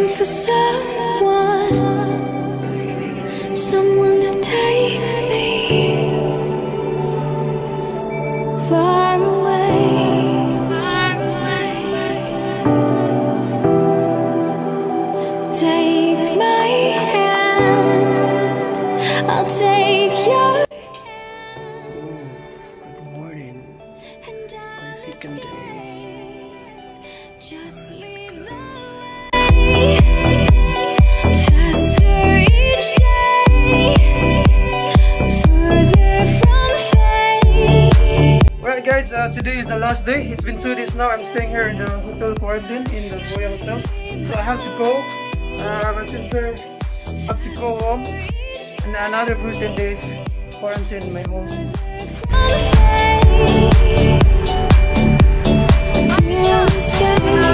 for someone to take me far away. Take my hand, I'll take your hand. Good morning. My second day. Just lead the way, faster each day, further from fate. Alright guys, today is the last day. It's been 2 days now. I'm staying here in the hotel quarantine in the Boya Hotel. So I have to go. My sister have to go home. And another 14 days quarantine in my home. From fate,